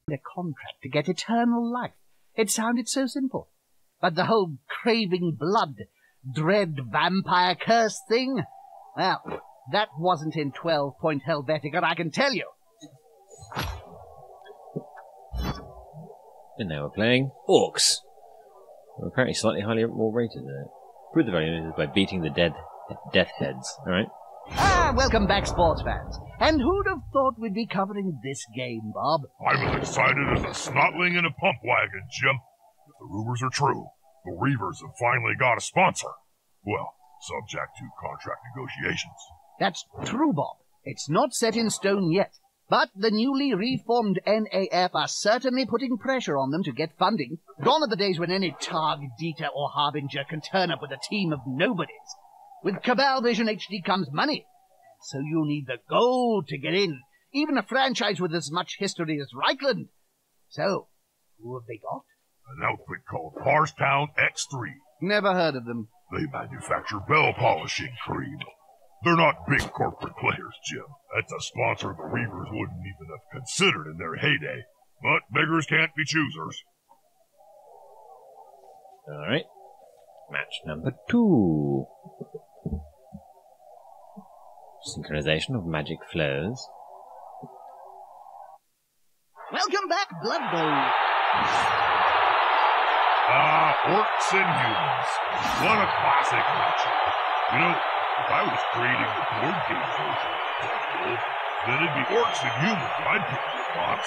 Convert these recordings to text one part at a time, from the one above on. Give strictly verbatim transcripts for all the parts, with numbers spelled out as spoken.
a contract to get eternal life. It sounded so simple. But the whole craving blood, dread vampire curse thing, well, that wasn't in twelve Point Helvetica, I can tell you. And now we're playing Orcs. We're apparently slightly highly more rated than it. Prove the value by beating the dead death heads. Alright. Ah, welcome back, sports fans. And who'd have thought we'd be covering this game, Bob? I'm as excited as a snotling in a pump wagon, Jim. If the rumors are true, the Reavers have finally got a sponsor. Well, subject to contract negotiations. That's true, Bob. It's not set in stone yet. But the newly reformed N A F are certainly putting pressure on them to get funding. Gone are the days when any Targ, Dieter, or Harbinger can turn up with a team of nobodies. With Cabal Vision H D comes money. So you need the gold to get in. Even a franchise with as much history as Reichland. So, who have they got? An outfit called Parstown X three. Never heard of them. They manufacture bell polishing cream. They're not big corporate players, Jim. That's a sponsor the Reavers wouldn't even have considered in their heyday. But beggars can't be choosers. Alright. Match number two. Synchronization of magic flows. Welcome back, Blood Bowl. Ah, Orcs and Humans. What a classic matchup. You know, if I was creating the board game version of the world, then it'd be Orcs and Humans I'd pick the box.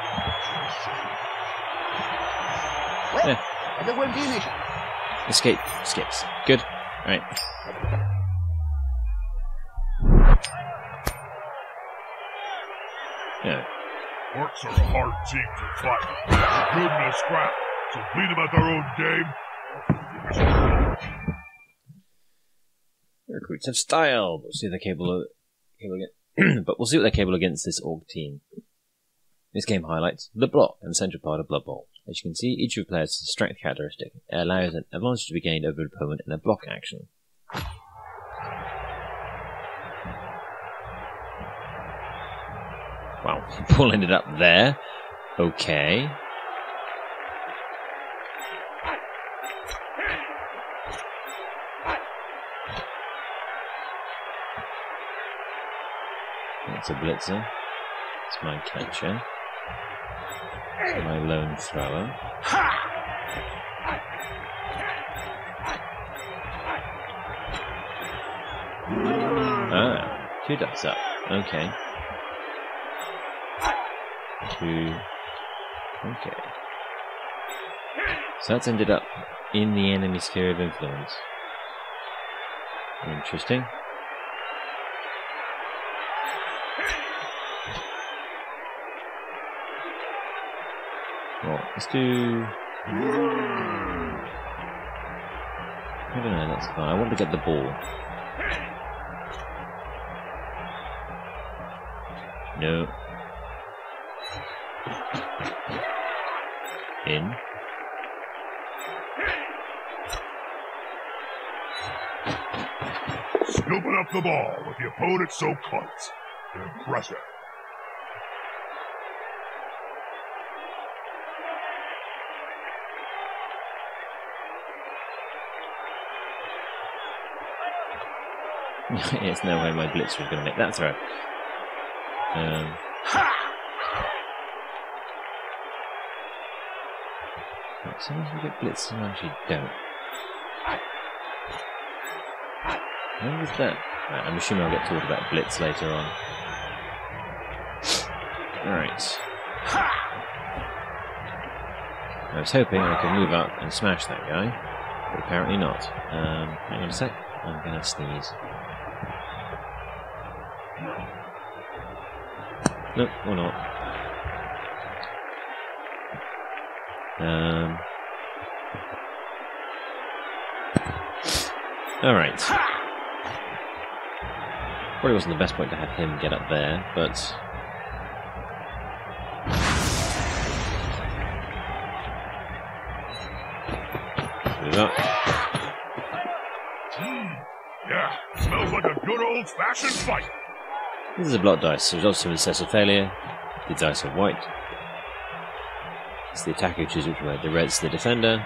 Well, Yeah. there won't be an issue. Escape skips. Good. Alright. Yeah. Orcs are a hard team to fight. They're good in a scrap, so beat them at their own game. The recruits have style, but we'll see if they're capable of, capable against, but we'll see what they're capable against this Orc team. This game highlights the block and the central part of Blood Bowl. As you can see, each of the players has a strength characteristic. It allows an advantage to be gained over an opponent in a block action. Wow, the ball ended up there. Okay. That's a blitzer. It's my catcher. My lone thrower. Ah, two dice up. Okay. Two. Okay. So that's ended up in the enemy sphere of influence. Interesting. Well, let's do... I don't know, that's fine. I want to get the ball. No. In. Scooping up the ball with the opponent so close. Impressive. There's no way my blitzer is going to make that throw. Um, right, sometimes we get blitzers and actually don't. When was that? Right, I'm assuming I'll get taught about blitz later on. Alright. I was hoping I could move up and smash that guy, but apparently not. Um, hang on a sec, I'm going to sneeze. No, or not. Um. Alright. Probably wasn't the best point to have him get up there, but... Move up. Yeah, smells like a good old-fashioned fight. This is a block dice, so results in a success or failure. The dice are white. It's the attacker who chooses which way. The red's the defender.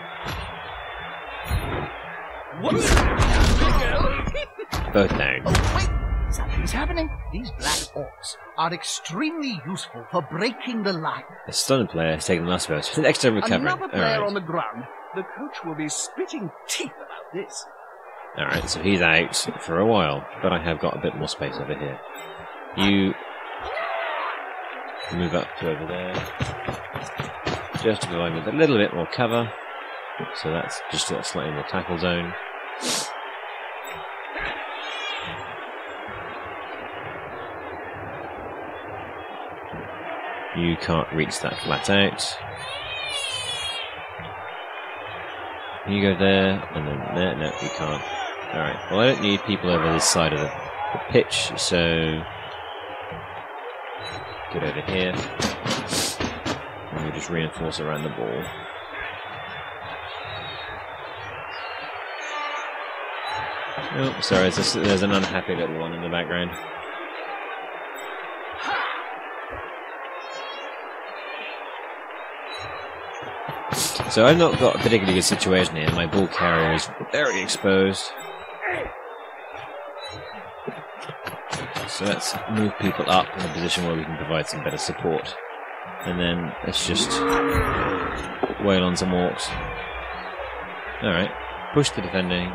What's Both down. Oh, wait! Something's happening. These black orcs are extremely useful for breaking the line. The stunned player has taken the last burst with an extra recovery. Another player Alright. on the ground. The coach will be spitting teeth about this. Alright, so he's out for a while, but I have got a bit more space over here. You move up to over there. Just to provide with a little bit more cover. So that's just a slightly more tackle zone. You can't reach that flat out. You go there, and then there. No, you can't. Alright, well I don't need people over this side of the, the pitch, so get over here. And we'll just reinforce around the ball. Oh, sorry, there's, a, there's an unhappy little one in the background. So I've not got a particularly good situation here. My ball carrier is very exposed. So let's move people up in a position where we can provide some better support. And then let's just wail on some orcs. Alright, push the defending.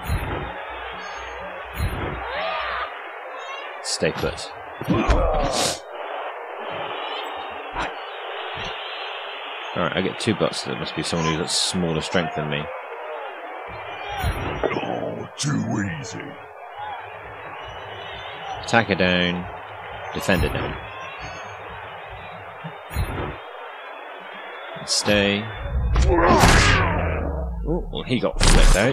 Stay put. Alright, I get two butts. There must be someone who's got smaller strength than me. Oh, too easy. Attacker down, defender down. Stay. Oh, well, he got flipped out.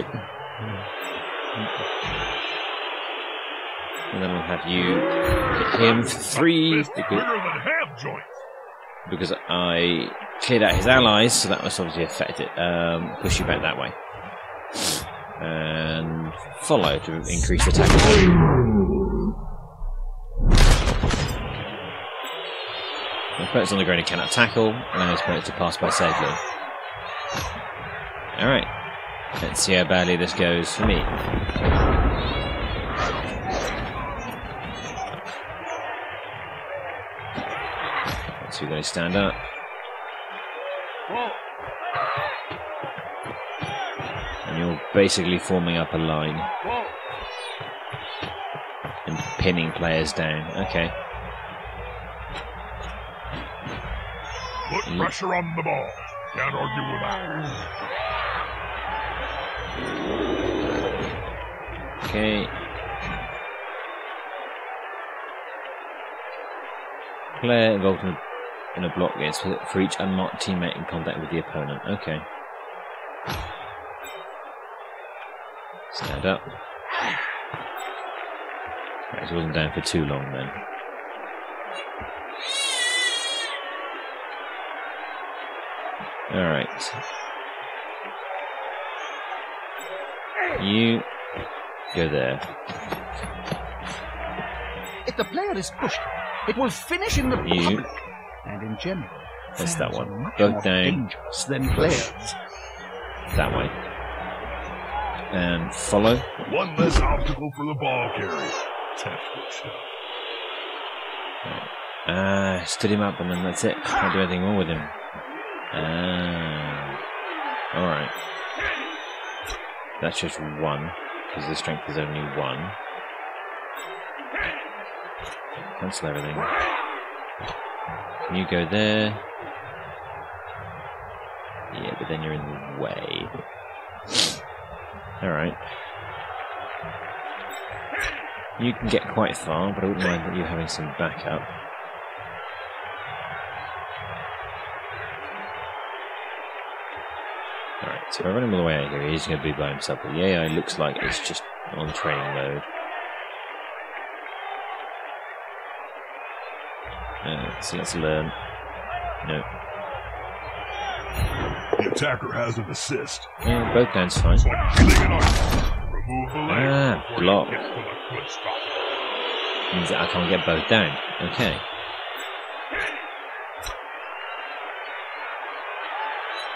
And then we'll have you hit him for three Fist bigger because, than ham joints. because I cleared out his allies, so that must obviously affect it. Um, push you back that way. And follow to increase the tackle. The opponent's on the ground and cannot tackle, and his opponent to pass by safely. Alright, let's see how badly this goes for me. So you're going to stand up. And you're basically forming up a line. And pinning players down. Okay. Put Mm. pressure on the ball. Can't argue with that. Okay. Player involved in a, in a block gets for, for each unmarked teammate in contact with the opponent. Okay. Stand up. Right, he wasn't down for too long then. Alright. You go there. If the player is pushed, it will finish in the You. public. And in general, That's that fans one. are much Both more down. dangerous than players. That way. And follow. One less obstacle for the ball carrier. Textbook stuff. Ah, stood him up and then that's it. Can't do anything more with him. Ah. Alright. That's just one, because the strength is only one. Cancel everything. Can you go there? Yeah, but then you're in the way. Alright. You can get quite far, but I wouldn't mind you having some backup. Alright, so if I run him all the way out here, he's going to be by himself. But yeah, it looks like it's just on training mode. Uh, so let's learn. No. The attacker has an assist. Yeah, both down's fine. So I'm thinking on remove the leg Ah, before block. you get to the good stuff. Means that I can't get both down. Okay.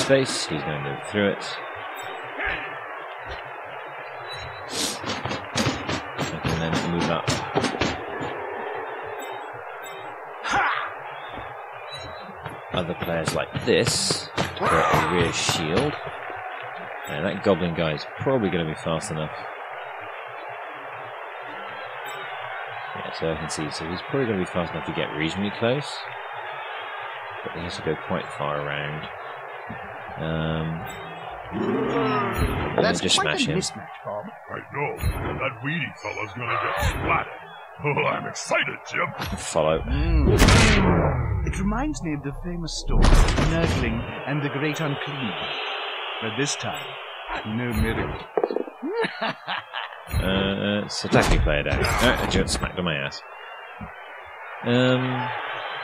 space. He's going to move through it. I can then move up. Other players like this got a rear shield. And that goblin guy is probably going to be fast enough. Yeah, so I can see. So he's probably going to be fast enough to get reasonably close. But he has to go quite far around. Um, and That's then just quite smash a him. mismatch, Bob. I know. That weedy fella's gonna get splatted. Oh, I'm excited, Jim. Follow. Mm. It reminds me of the famous story of Nurgling and the Great Unclean. But this time, no miracle. Uh, it's a tactic player down. Oh, I just smacked on my ass. Um.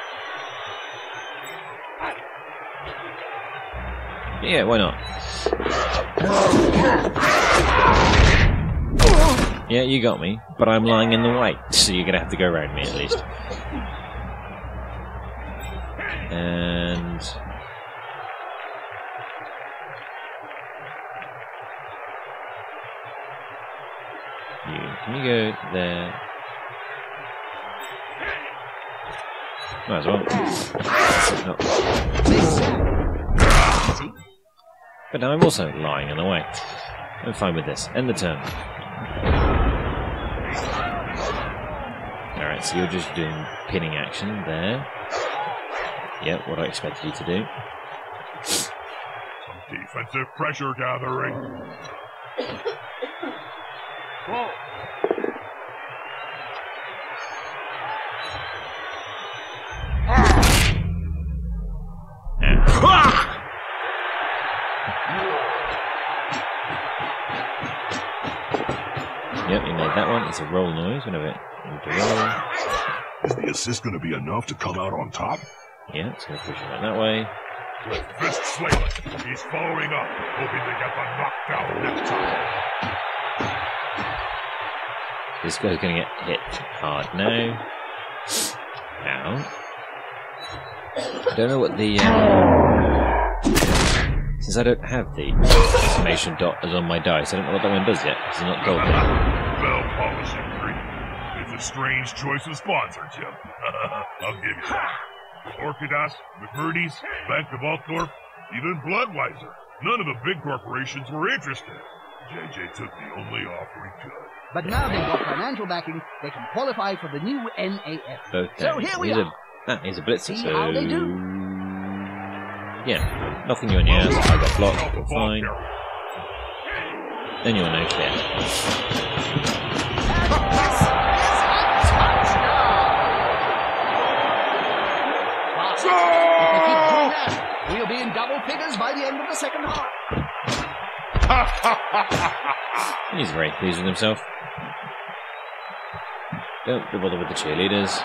Yeah, why not? Yeah, you got me, but I'm lying in the way, so you're gonna have to go around me at least. And you, can you go there? Might as well. No. But now I'm also lying in the way. I'm fine with this. End the turn. Alright, so you're just doing pinning action there. Yep, what I expected you to do. Some defensive pressure gathering. Whoa. Yep, you made that one. It's a roll noise whenever it moves to roll. Is the assist going to be enough to come out on top? Yeah, it's going to push it right that way. With fist slaying, he's following up, hoping to get the knockdown next time. This guy's going to get hit hard now. Ow. I don't know what the... Um, since I don't have the exclamation dot as on my dice, I don't know what that one does yet. It's not golden. Well, polishing green. It's a strange choice of sponsor, Jim. I'll give you that. Orchidas, McMurdy's, Bank of Altdorf, even Bloodweiser. None of the big corporations were interested. J J took the only offer he could. But now they've got financial backing, they can qualify for the new N A F. Okay. So here we he's are. A, ah, he's a blitzer, See so... how they do. Yeah, nothing you on your ass. I got blocked, you're fine. Then you're no clear. We'll be in double figures by the end of the second half. He's very pleased with himself. Don't be bothered with the cheerleaders.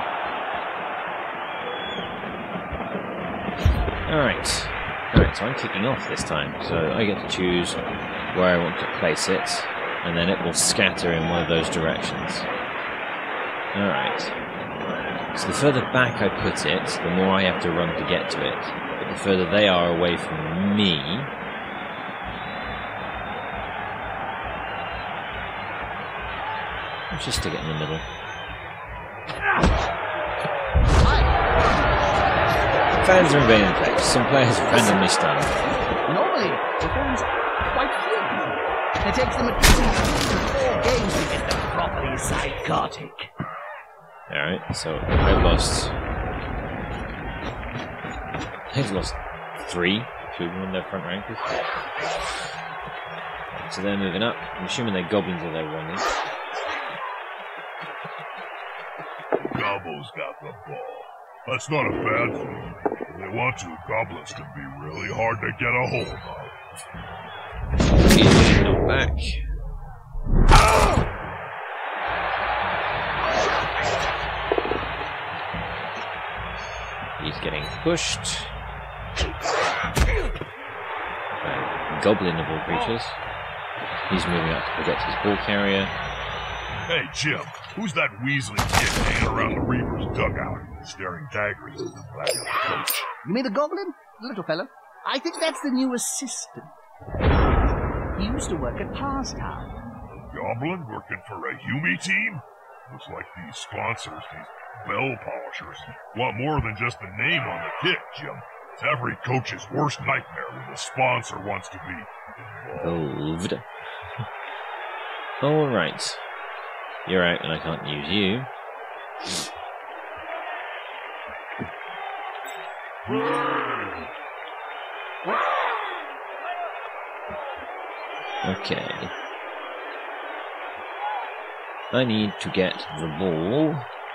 Alright. Alright, so I'm kicking off this time. So I get to choose where I want to place it, and then it will scatter in one of those directions. Alright. So the further back I put it, the more I have to run to get to it. But the further they are away from me, let's just stick it in the middle. Fans remain in place. Some players randomly stunned. Normally, the fans are quite few. It takes them at least four games to get them properly psychotic. Alright, so I've lost... I've lost three, two in their front rankers. So they're moving up. I'm assuming they're goblins or they're running. Gobbo's got the ball. That's not a bad thing. If they want to, goblins can be really hard to get a hold of. He's getting knocked back. He's getting pushed. Uh, goblin of all creatures. He's moving up to protect his ball carrier. Hey, Jim, who's that Weasley kid hanging around the Reaper's dugout, staring daggers at the back of the coach? You mean the goblin? The little fellow? I think that's the new assistant. He used to work at Pastime. A goblin working for a Yumi team? Looks like these sponsors, these bell polishers, want more than just the name on the kit, Jim. It's every coach's worst nightmare when the sponsor wants to be involved. Alright. You're out and I can't use you. Okay. I need to get the ball.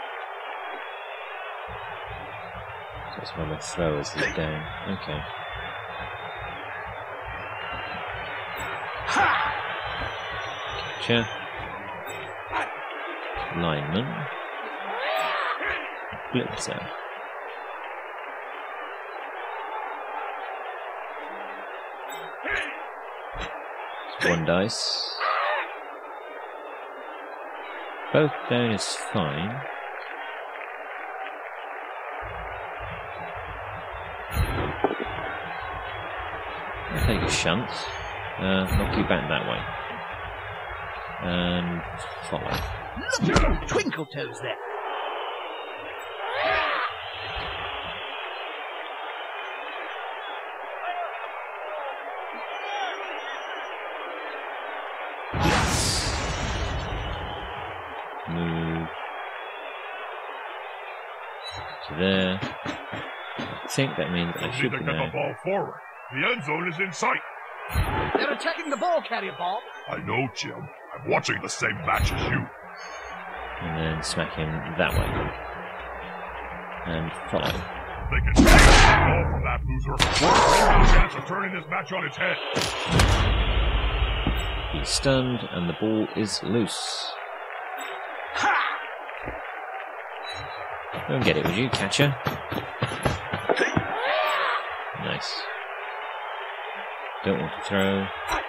That's why my throwers is down. Okay. Catcher. Lineman. Blitzer. One dice. Both down is fine. I'll take a shunt. Uh, knock you back that way. And follow. Look at them twinkle toes there. Move to there. I think that means I should need to be get now. the ball forward. The end zone is in sight. They're attacking the ball carrier, Bob. I know, Jim. I'm watching the same match as you. And then smack him that way. And follow. They can take the ball from that loser. There's a chance of turning this match on its head. He's stunned and the ball is loose. Go and get it, would you, catcher? Nice. Don't want to throw.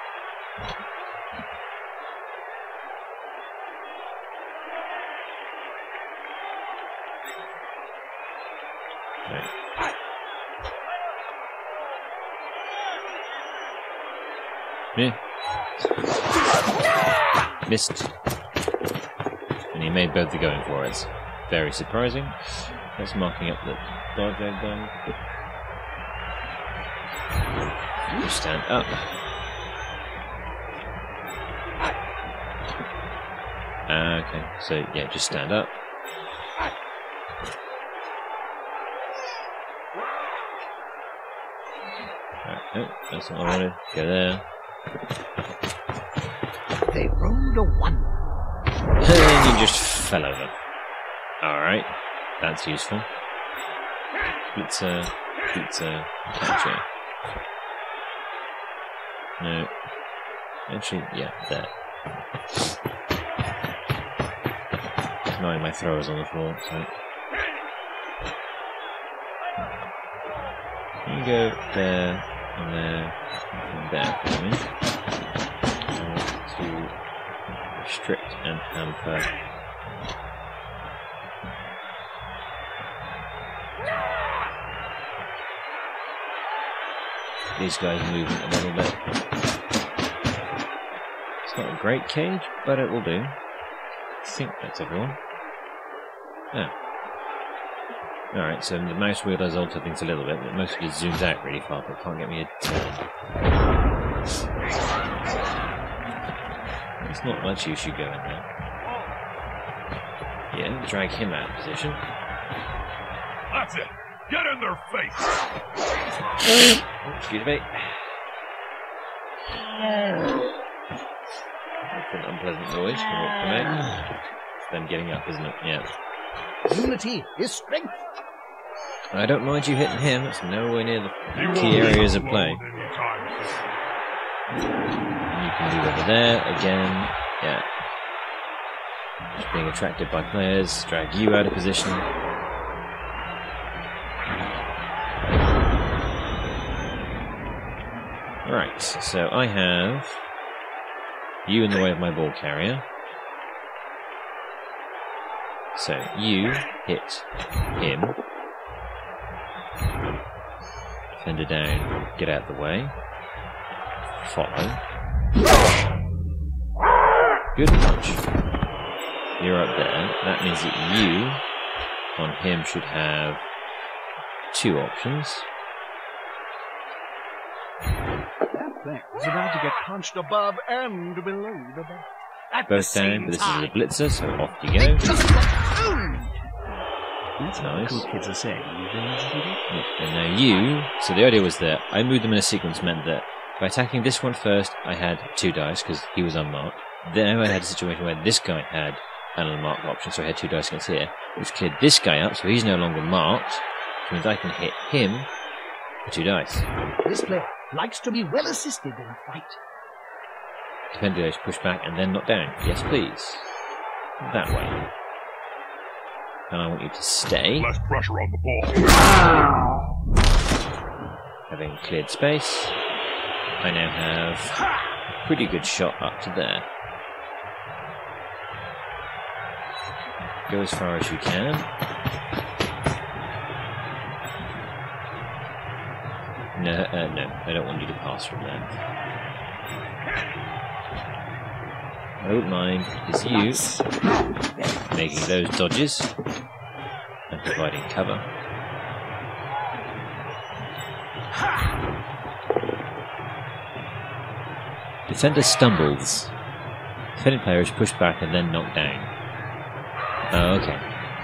Right. Yeah. Missed. And he made both the going for it. Very surprising. That's marking up the dodge I've done. You stand up. Ah, okay, so yeah, just stand up. Right, oh, that's not what I wanted. Go there. They rolled a one. And you just fell over. Alright, that's useful. Blitzer, blitzer, catcher. No. Actually, yeah, there. Ignoring my throwers on the floor, so. You go there, and there, and there for me. I want to restrict and hamper. These guys moving a little bit. It's not a great cage, but it will do. I think that's everyone. Ah. Alright, so the mouse wheel does alter things a little bit, but mostly just zooms out really far, but can't get me a turn. There's not much use you go in there. Yeah, drag him out of position. That's it. Get in their face. Excuse me. That's an unpleasant noise from what come out. It's them getting up, isn't it? Yeah. Unity is strength. I don't mind you hitting him. It's nowhere near the key areas of play. And you can move over there again. Yeah. Just being attracted by players, drag you out of position. Right, so I have you in the way of my ball carrier. So you hit him. Defender down, get out of the way. Follow. Good punch. You're up there. That means that you, on him, should have two options. That player is about to get punched above and below the belt. At Both the down, same but this time. is a blitzer, so off you go. Just got owned. That's what the nice. cool kids are saying these days, isn't it? Yeah, and now you, so the idea was that I moved them in a sequence meant that by attacking this one first, I had two dice because he was unmarked. Then I had a situation where this guy had an unmarked option, so I had two dice against here, which cleared this guy up, so he's no longer marked, which means I can hit him for two dice. This player likes to be well assisted in a fight. Defender goes push back and then knock down. Yes, please. That way. And I want you to stay. Less pressure on the ball. Having cleared space, I now have a pretty good shot up to there. Go as far as you can. No, uh, no, I don't want you to pass from there. I don't mind, is you making those dodges and providing cover. Defender stumbles. Defending player is pushed back and then knocked down. Oh, okay.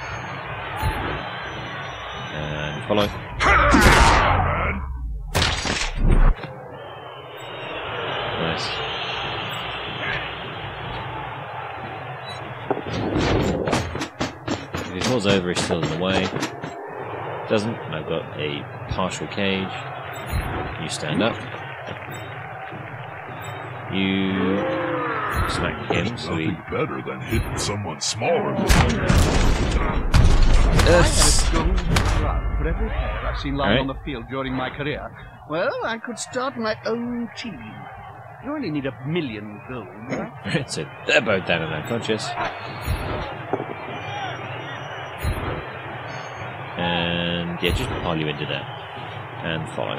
And follow. Nice. If he falls over, he's still in the way. Doesn't, and I've got a partial cage. You stand up. You smack him, so he... Nothing better than hitting someone smaller than you. Yes. I had a golden run for every player I've seen lying Right. on the field during my career. Well, I could start my own team. You only need a million gold, right? So they're both down and unconscious. And yeah, just pile you into there. And follow.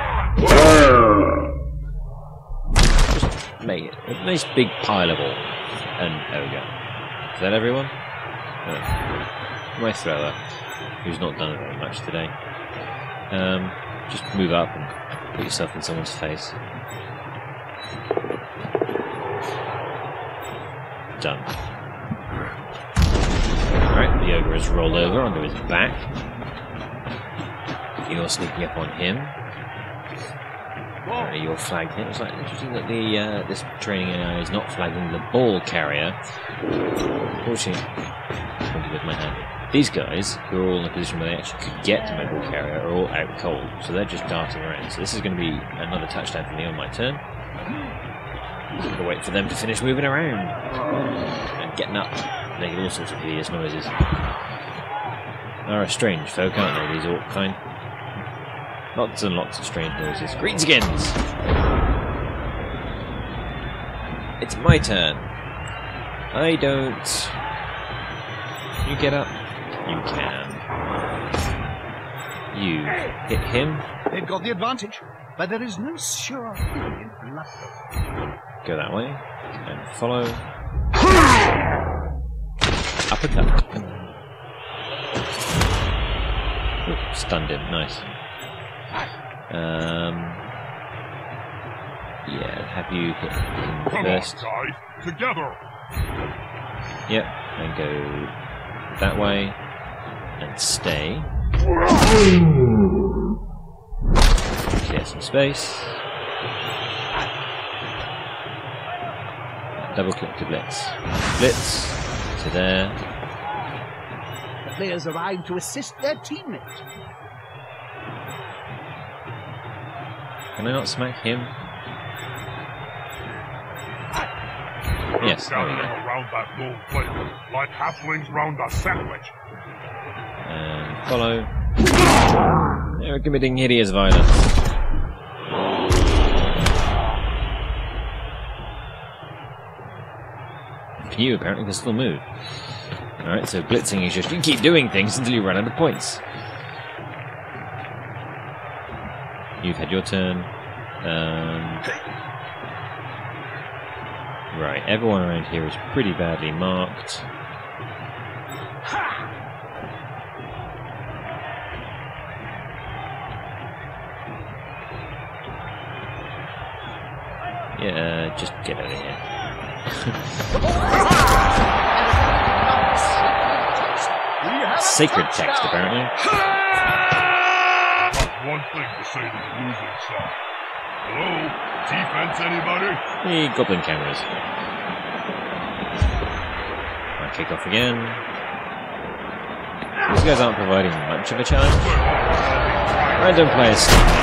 Just make it a nice big pile of all. And there we go. Is that everyone? Uh, my thrower, who's not done very much today. Um, just move up and put yourself in someone's face. Done. Alright, the ogre has rolled over onto his back. You're sneaking up on him. Uh, you're flagged him. It's like interesting that the uh, this training A I is not flagging the ball carrier. Unfortunately, I pointed with my hand. These guys, who are all in a position where they actually could get to my ball carrier, are all out cold, so they're just darting around. So this is going to be another touchdown for me on my turn. I'm going to wait for them to finish moving around and getting up, making all sorts of hideous noises. They're a strange folk, aren't they, these orc kind? Lots and lots of strange noises. Greenskins! It's my turn. I don't... Can you get up? You can. You hit him. They've got the advantage, but there is no sure thing in luck. Go that way. And follow. Uppercut. Ooh, stunned him. Nice. Um, yeah, have you hit him Come first? on, guys. Together. Yep, and go that way and stay. Clear some space. Double click to blitz. Blitz to there. The players arrive to assist their teammate. Can I not smack him? Yes, there we Gathering go. around that gold plate, like halflings round a sandwich. And follow. They're committing hideous violence. You apparently can still move. Alright, so blitzing is just you keep doing things until you run out of points. You've had your turn. Um, right, everyone around here is pretty badly marked. Yeah, just get out of here. Sacred text, apparently. One thing to say to the losing side. Hello? Defense, anybody? The goblin cameras. I'll kick off again. These guys aren't providing much of a challenge. Random players.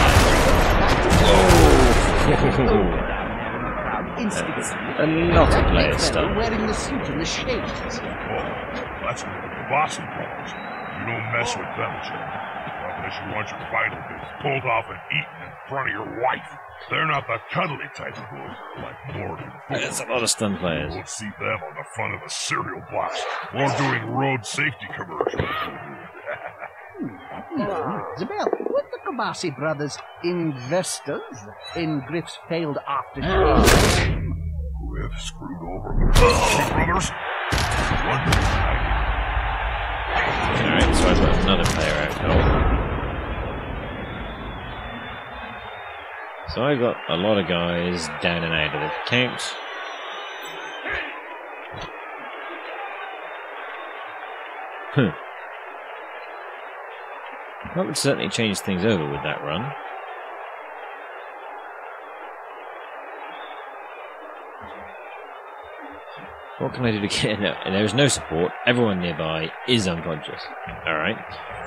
Oh. A lot of players stuff. Wearing the suit and the shades. Oh, that's the bossy brothers. You don't mess with them, Jim. Unless you want your vital bits pulled off and eaten in front of your wife. They're not the cuddly type of boys, like Morgan. There's a lot of stun players. You won't see them on the front of a cereal box or doing road safety commercials. Isabel, were the Kabasi brothers investors in Griff's failed aftershave? Griff screwed over the Kabasi brothers? Alright, so I've got another player out help. So I've got a lot of guys down and out of the count. Hmm. That would certainly change things over with that run. What can I do to get... No, there is no support. Everyone nearby is unconscious. Alright.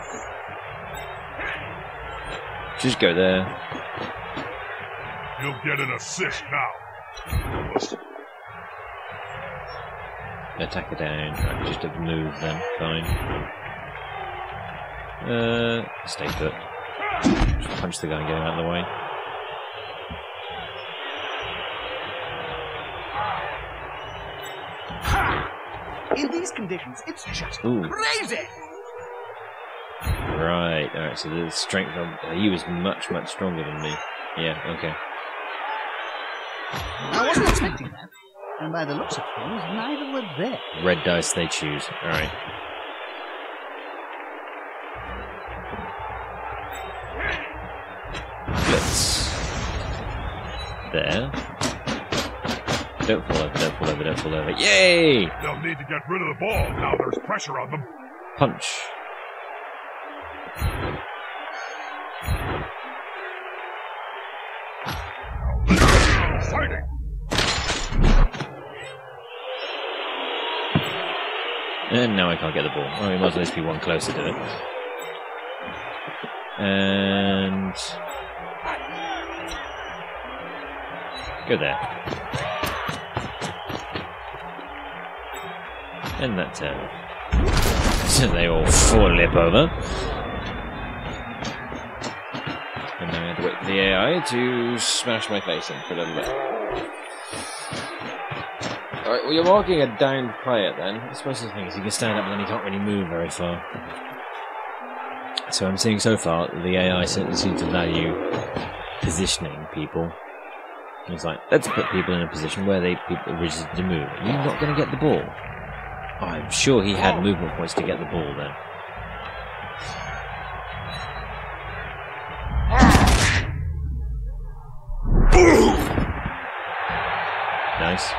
Just go there. You'll get an assist now. Attack it down. Right, just a move then. Fine. Uh, stay put. Just punch the guy and get him out of the way. In these conditions, it's just Ooh. crazy! Right, alright, so the strength of... Uh, he was much, much stronger than me. Yeah, okay. I wasn't expecting that. And by the looks of things, neither were there. Red dice they choose. Alright. Blitz. There. Don't fall over, don't fall over, don't fall over. Yay! They'll need to get rid of the ball. Now there's pressure on them. Punch. Fighting. And now I can't get the ball. Oh, we might as well just be one closer to it. And... go there. And that's it. So they all flip over. And now I have to wait for the A I to smash my face in for a little bit. Alright, well you're marking a downed player then. I suppose the thing is he can stand up and then he can't really move very far. So I'm seeing so far that the A I certainly seems to value positioning people. It's like, let's put people in a position where they people are rigid to move. You're not going to get the ball. Oh, I'm sure he had movement points to get the ball then. Nice.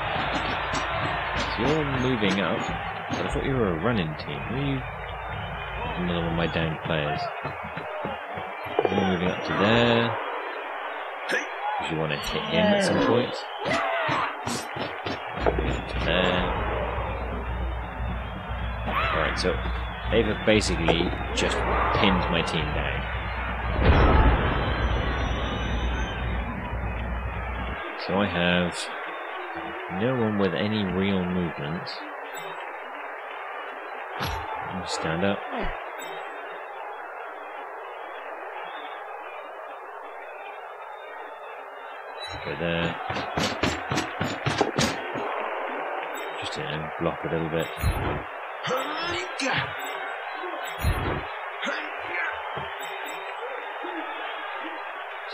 So you're moving up, but I thought you were a running team. Were you? Another one of my downed players. You're moving up to there. Because you want to hit him at some point. Moving to there. Alright, so they've basically just pinned my team down. So I have no one with any real movement. Stand up. Go there. Just you know, block a little bit.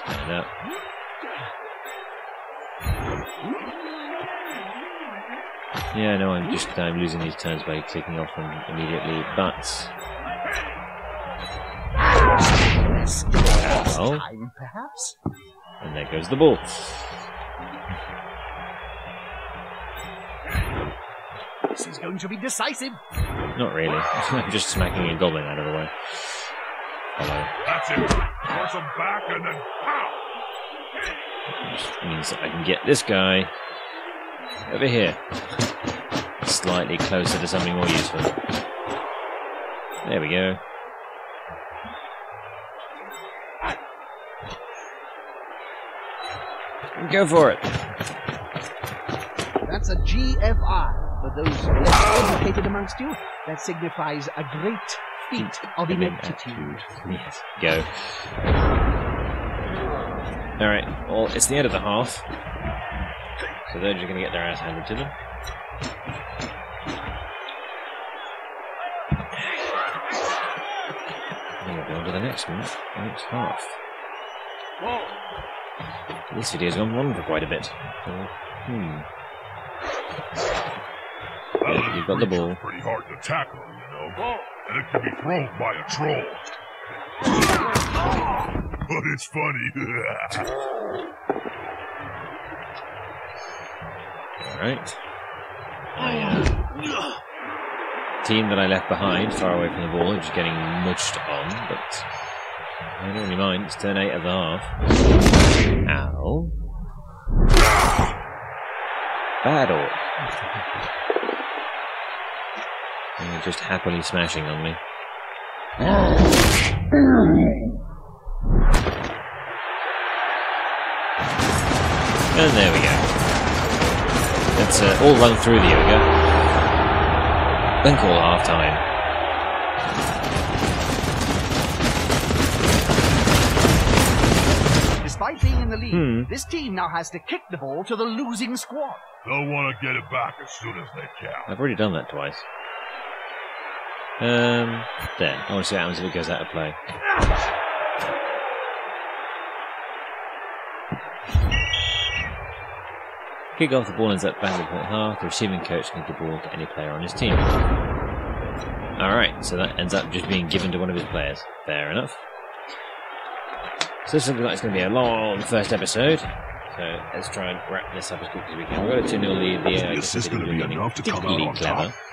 Stand up. Yeah, no, I'm just I'm losing these turns by clicking off them immediately, but... Oh. Time, perhaps? And there goes the ball. This is going to be decisive. Not really. I'm just smacking a goblin out of the way. Hello. That's it. Force him back and then pow! Which means that I can get this guy over here. Slightly closer to something more useful. There we go. Go for it. That's a G F R. For those less educated amongst you, that signifies a great feat of ineptitude. Yes, go. Alright, well, it's the end of the half. So they're just going to get their ass handed to them. And we'll go on to the next one, the next half. This video's gone on for quite a bit. So, hmm. Well, Yeah, you've got the ball. Pretty hard to tackle, you know. And it can be thrown by a troll. But it's funny. Alright. Uh, team that I left behind, far away from the ball, just getting munched on, but I don't really mind. It's turn eight of the half. Ow. Bad orc. You're just happily smashing on me. And there we go. Let's uh, all run through the ogre. Then call half time. Despite being in the lead, Hmm. this team now has to kick the ball to the losing squad. They'll want to get it back as soon as they can. I've already done that twice. Um, there. I want to see what happens if it goes out of play. Kick off, the ball ends up back at half. The receiving coach can give the ball to any player on his team. Alright, so that ends up just being given to one of his players. Fair enough. So this looks like it's going to be a long first episode. So let's try and wrap this up as quickly as we can. We've got a two nil lead. The, uh, Is this going to be enough to come out on clever. top?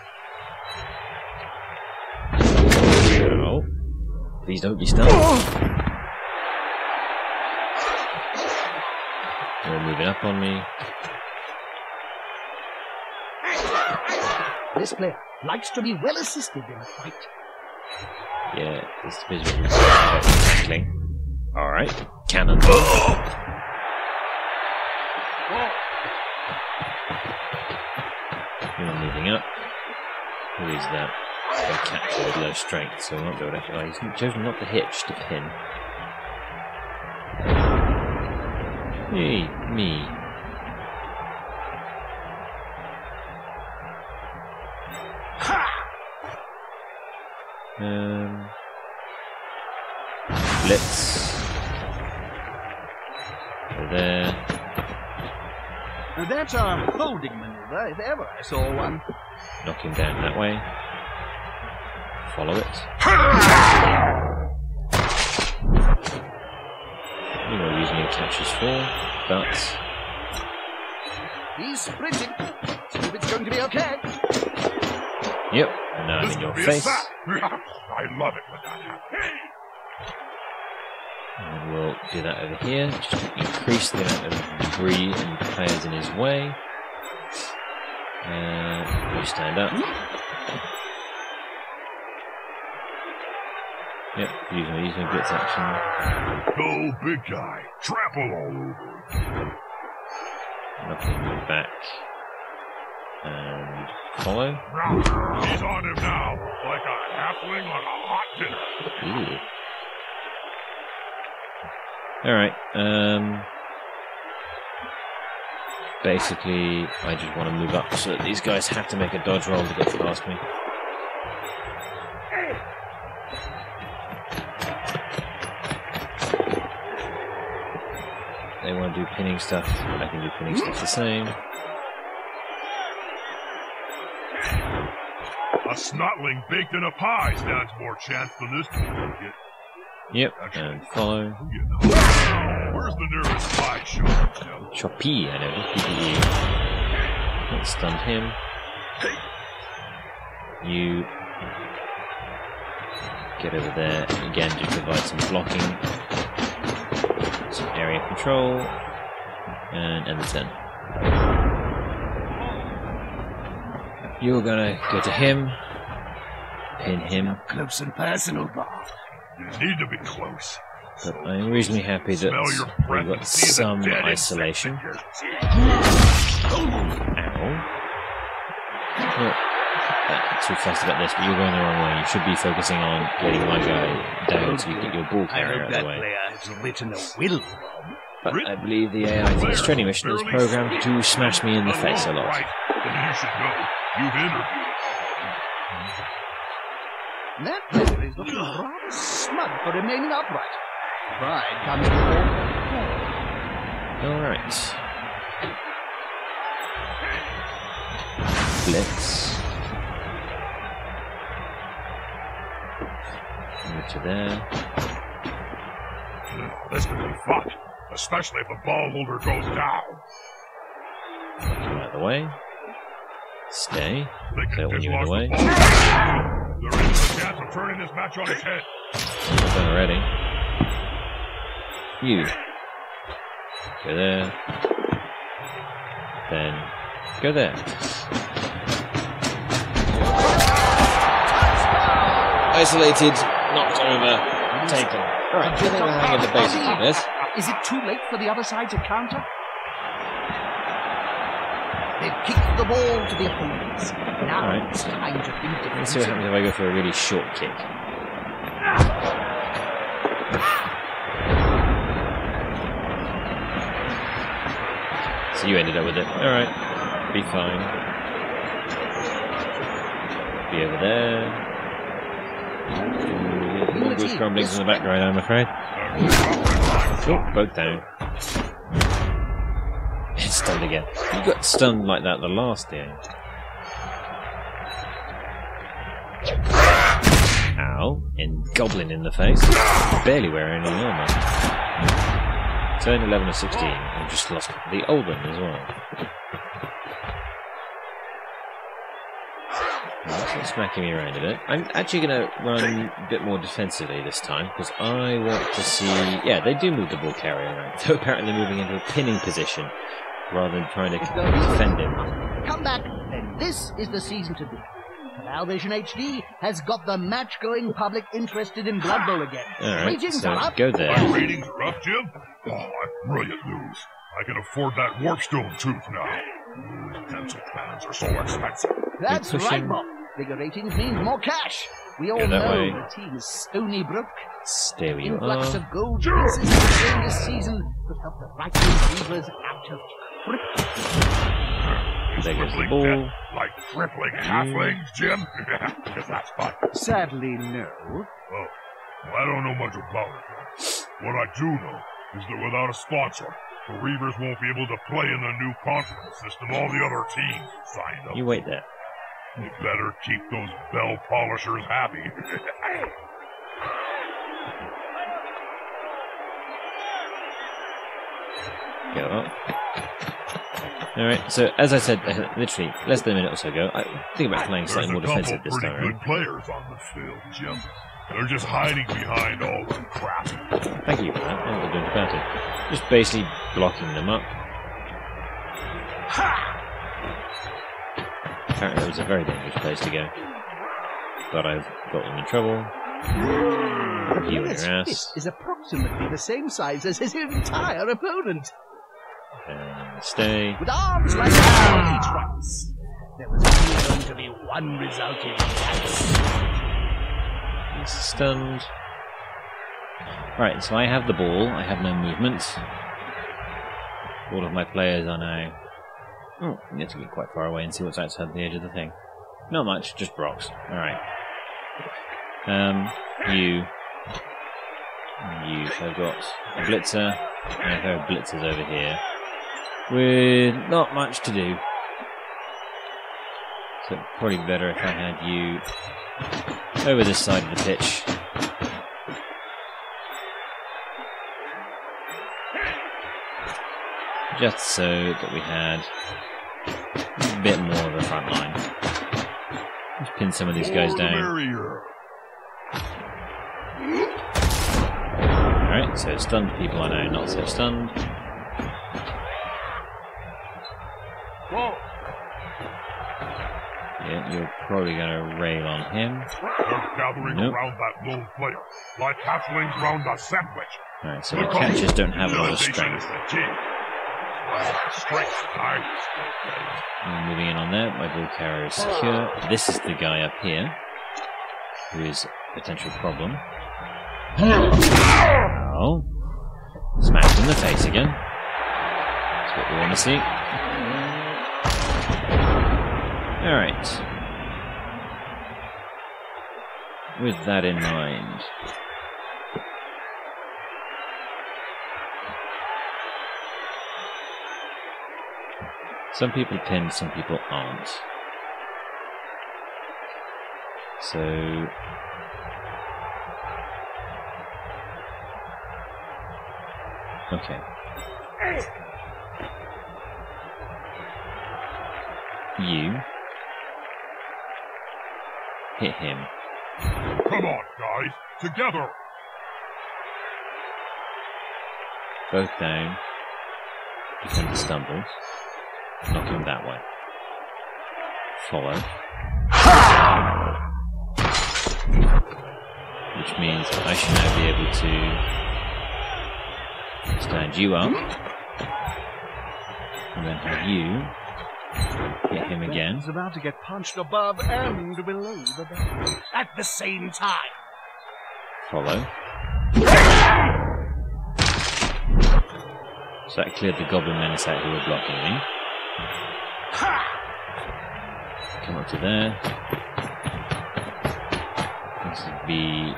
Oh, please don't be stunned. You're moving up on me. This player likes to be well assisted in a fight. Yeah, this is visual tackling. Alright, cannonball. You're moving up. Who is that? They capture with low strength, so we won't be able to. Oh, he's chosen not to hitch, to pin. Hey, me. Um, blitz. Over there. Now that's a holding maneuver, if ever I saw one. Knock him down that way. Follow it. You know, using your catches for, but He's sprinting. See if it's going to be okay. yep. And now I'm This in your could be a face. sack. I love it when that happens. And we'll do that over here, just to increase the amount of debris and players in his way. And you stand up. Yep, using my using blitz action. Go, big guy. Trample all over. Knocking him back. And follow. He's on him now, like a halfling on a hot dinner. Ooh. Alright, um... basically, I just want to move up so that these guys have to make a dodge roll to get past me. can't do pinning stuff. I can do pinning stuff the same. A snotling baked in a pie stands more chance than this duplicate. Yep, and follow. You know. Where's the nearest pie shop? Choppy, I know. P P E. That stunned him. You get over there again to provide some blocking, some area control, and end the turn. You're gonna go to him, pin him. Close and personal, Bob. You need to be close. But I'm reasonably happy that we've got some isolation. Ow. Well, uh, too fast about this, but you're going the wrong way. You should be focusing on getting my guy down so you get your ball carrier out of the way. Has written a will, Bob. But I believe the A I for this training mission is programmed to smash me in the face a lot. Right. Then you should know. You've interviewed. That player is looking rather smug for remaining upright. Pride comes before fall. Alright. Blitz. Move to there. This could be fun, especially if the ball holder goes down. Out of the way. Stay. They Clear when you're in the way. The there is a chance of turning this match on its head. I've done already. You. Go there. Then go there. Isolated, knocked over, taken. Alright, getting the hang of the basics of this. Is it too late for the other side to counter? They've kicked the ball to the opponents. Now right. It's time to think defensively. Let's see what happens if I go for a really short kick. So you ended up with it. Alright. Be fine. Be over there. More goose grumblings in the background, I'm afraid. Oh, both down. It's stunned again. You got stunned like that the last game. Ow. And goblin in the face. Barely wearing any armor. Turn eleven or sixteen. I've just lost the old one as well. It's smacking me around a bit. I'm actually going to run a bit more defensively this time, because I want to see... Yeah, they do move the ball carrier around. So apparently they're moving into a pinning position, rather than trying to defend him. Come back, then this is the season to be. Television H D has got the match-going public interested in Blood Bowl again. Alright, Ratings so are up. go there. My ratings are up, Jim? Oh, that's brilliant news. I can afford that warpstone tooth now. Dental plans are so expensive. That's Keep right, pushing. Bob. Bigger ratings means more cash. We all Go that know way. the team is stony broke. Stay where you Influx are. of gold pieces during this season could help the right-wing weavers out of crippling. There goes the Crippling ball. debt, like crippling halflings, Jim? Because that's fun. Sadly, no. Well, I don't know much about it. What I do know is that without a sponsor, the Reavers won't be able to play in the new conference system all the other teams signed up. You wait there. You better keep those bell polishers happy. Go up. Alright, so as I said, uh, literally less than a minute or so ago, I think about playing There's slightly a more couple defensive this pretty time good around. players on the field, Jim. They're just hiding behind all the crap. Thank you for that. I haven't done about it. Just basically blocking them up. Apparently it was a very dangerous place to go. But I've got them in trouble. You and His your ass. fist is approximately the same size as his entire opponent. And stay. With arms like army trunks. There was only going to be one result in that. He's stunned. Right, so I have the ball. I have no movement. All of my players are now... Oh, I need to get quite far away and see what's outside the edge of the thing. Not much, just rocks. Alright. Um, you... You. So I've got a blitzer and a pair of blitzers over here with not much to do. So it'd probably be better if I had you over this side of the pitch. Just so that we had a bit more of a front line. Let's pin some of these guys down. Alright, so stunned people I know, not so stunned. Yeah, you're probably going to rail on him. They're gathering Nope. around that lone player, like hatchlings round a sandwich. Alright, so the catchers don't have a lot of strength. Strength, nice. And moving in on there, my ball carrier is secure. This is the guy up here, who is a potential problem. Oh. Smacked in the face again. That's what we want to see. Alright. With that in mind. Some people pin, some people aren't. So... Okay. You hit him. Come on, guys, together. Both down. Defender stumbles. Knock him that way. Follow. Which means I should now be able to stand you up. And then have you hit him again. He's about to get punched above and below the belt at the same time. Follow. So that cleared the goblin menace out who were blocking me. Come up to there. This would be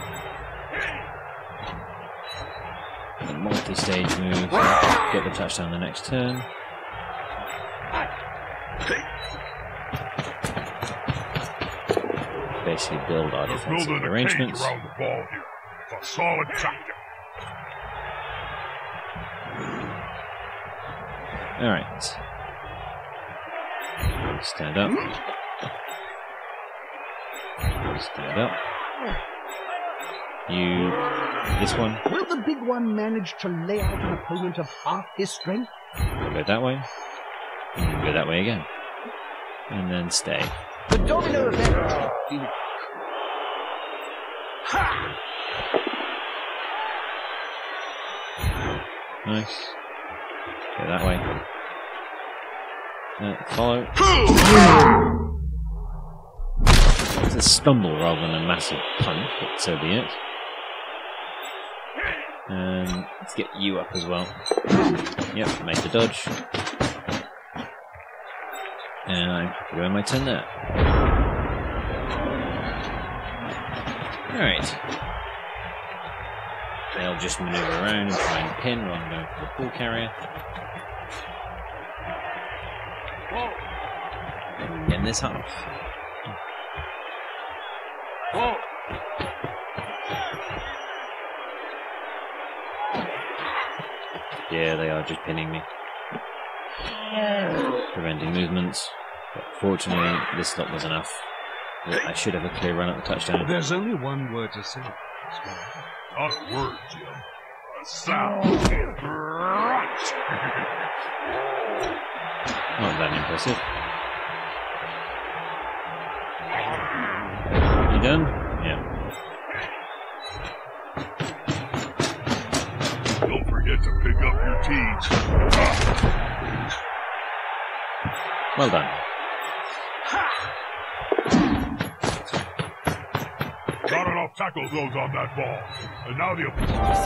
a multi-stage move. Get the touchdown the next turn. Basically build our defensive Building arrangements. a cage around the ball here. It's a solid tactic. Alright. Stand up. Stand up. You... This one. Will the big one manage to lay out an opponent of half his strength? Go that way. And go that way again. And then stay. The domino effect. Nice. Go that way. Uh, follow. It's a stumble rather than a massive punch, but so be it. And let's get you up as well. Yep, made the dodge. And I'm happy with my turn there. Alright. They'll just maneuver around and try and pin rather than going for the ball carrier. And getting this half. Yeah, they are just pinning me. Preventing movements. But fortunately, this stop was enough. I should have a clear run at the touchdown. There's only one word to say. Not a word, Jim. A sound. Not that impressive. You done? Yeah. Don't forget to pick up your teeth. Well done. Not enough tackle throws on that ball. And now the...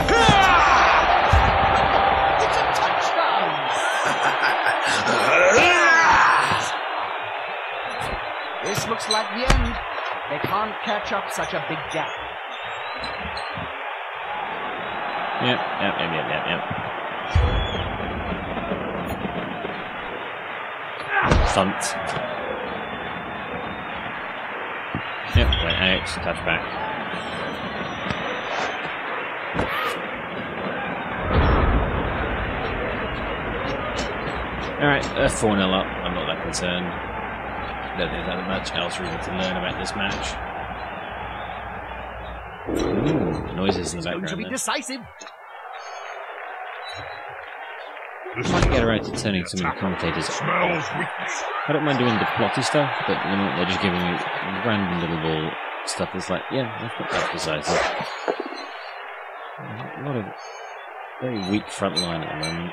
It's a touchdown! This looks like the end. They can't catch up such a big gap. Yep, yep, yep, yep, yep, yep. Stunt. Yep, went out, touchback. Alright, uh, four nil up. I'm not that concerned. Don't think there's that much else really to learn about this match. Ooh, noises in the background. It's going to be there. decisive. I might get around to turning some of the commentators. Smells weakness. I don't mind doing the plotty stuff, but the moment they're just giving me random little ball stuff that's like, yeah, that's not that decisive. A lot of very weak front line at the moment.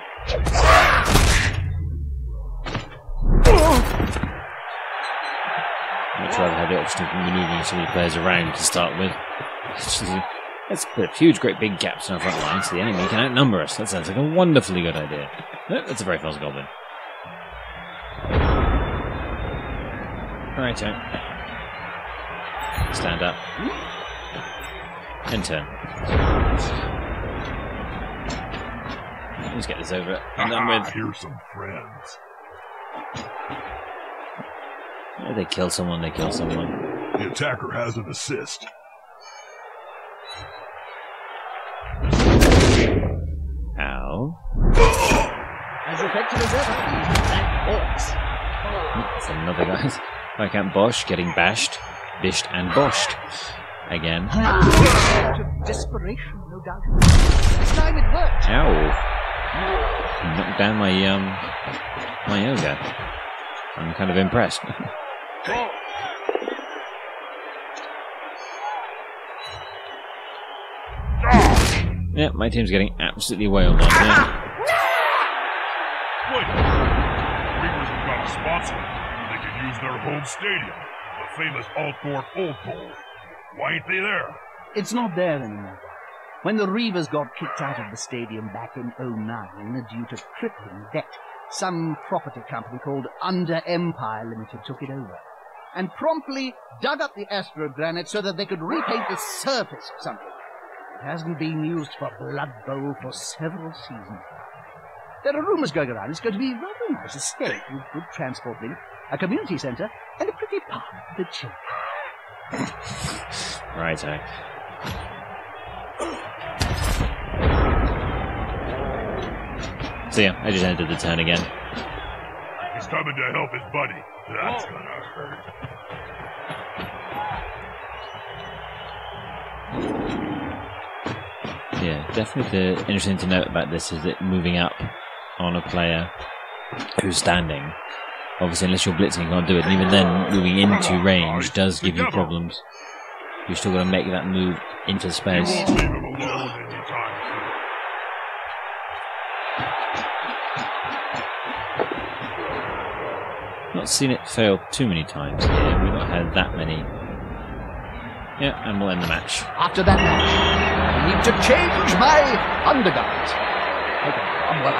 I'd much rather have the option of manoeuvring some of the players around to start with. Let's put huge, great big gaps in our front line so the enemy can outnumber us. That sounds like a wonderfully good idea. Oh, that's a very fast goblin. Right, so. Stand up. And turn. Let's get this over and done with. Here's some friends. Oh, they kill someone, they kill someone. The attacker has an assist. Ow. As effective as ever, that orcs. That's another guy. Viscount Bosch getting bashed, bished and boshed. Again. Out of desperation, no doubt. This time it worked. Ow. Knocked down my, um, my yoga. I'm kind of impressed. Yeah, my team's getting absolutely wailed on here. Wait. Reavers have got a sponsor. They can use their home stadium, the famous Altdorf Old Bowl. Why ain't they there? It's not there anymore. When the Reavers got kicked out of the stadium back in oh nine due to crippling debt, some property company called Under Empire Limited took it over and promptly dug up the astrogranite so that they could repaint the surface or something. It hasn't been used for Blood Bowl for several seasons. There are rumours going around it's going to be a rather nice estate with good transport link, a community centre, and a pretty park for the children. Right, eh? So yeah, I just entered the turn again. He's coming to help his buddy. That's gonna hurt. Yeah, definitely the interesting to note about this is that moving up on a player who's standing, obviously unless you're blitzing you can't do it, and even then moving into range does give you problems. You've still got to make that move into space. You won't leave him alone anytime soon. Not seen it fail too many times here. We've not had that many. Yeah, and we'll end the match. After that match, I need to change my undergarments. Okay, I'm well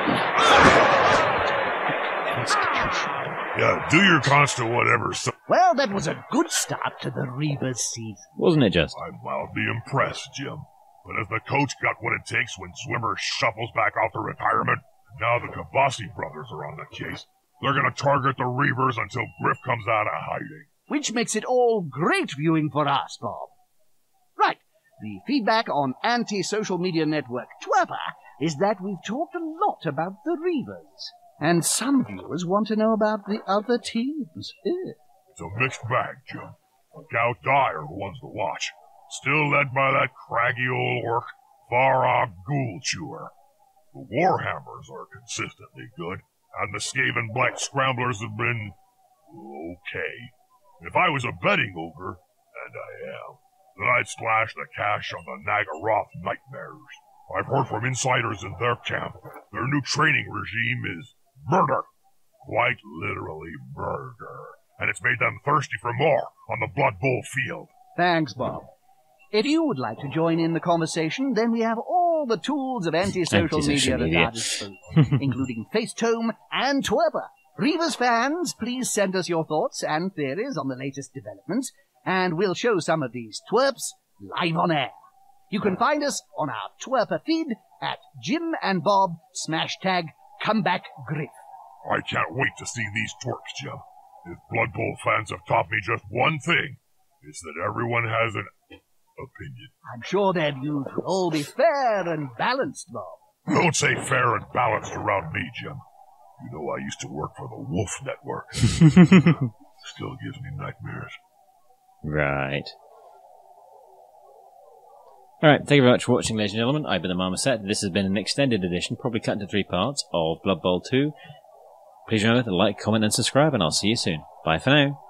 Constitution. Yeah, do your constant whatever. So Well, that was a good start to the Reavers season. Wasn't it just? I'm mildly impressed, Jim. But has the coach got what it takes when Swimmer shuffles back after retirement? Now the Kabasi brothers are on the case. They're going to target the Reavers until Griff comes out of hiding. Which makes it all great viewing for us, Bob. Right, the feedback on anti-social media network Twerper is that we've talked a lot about the Reavers. And some viewers want to know about the other teams. Ugh. It's a mixed bag, Jim. Gout Die are the ones to watch. Still led by that craggy old orc, Farah Ghoul Chewer. The Warhammers are consistently good, and the Skaven Black Scramblers have been okay. If I was a betting ogre, and I am, then I'd splash the cash on the Nagaroth Nightmares. I've heard from insiders in their camp their new training regime is murder. Quite literally murder. And it's made them thirsty for more on the Blood Bowl field. Thanks, Bob. If you would like to join in the conversation, then we have all the tools of anti-social Anti-social media, media. at our disposal, including Facetome and Twerper. Reavers fans, please send us your thoughts and theories on the latest developments, and we'll show some of these twerps live on air. You can find us on our Twerper feed at Jim and Bob smash tag comeback griff. I can't wait to see these twerks, Jim. If Blood Bowl fans have taught me just one thing, it's that everyone has an opinion. I'm sure their views will all be fair and balanced, Bob. Don't say fair and balanced around me, Jim. You know I used to work for the Wolf Network. Still gives me nightmares. Right. Alright, thank you very much for watching, ladies and gentlemen. I've been the Marmoset. This has been an extended edition, probably cut into three parts, of Blood Bowl two. Please remember to like, comment, and subscribe, and I'll see you soon. Bye for now.